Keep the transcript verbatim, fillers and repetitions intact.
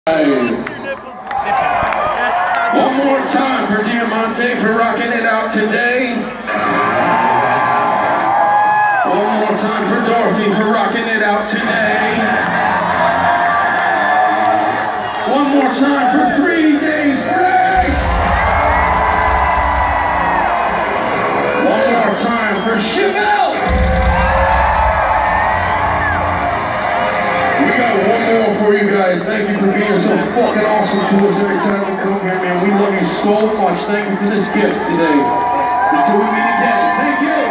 One more time for Diamante for rocking it out today. One more time for Dorothy for rocking it out today. One more time for Three Days Grace. One more time for Chevelle. We got one more for you guys. Thank you for being so fucking awesome to us every time we come here, man. We love you so much. Thank you for this gift today. Until we meet again, thank you.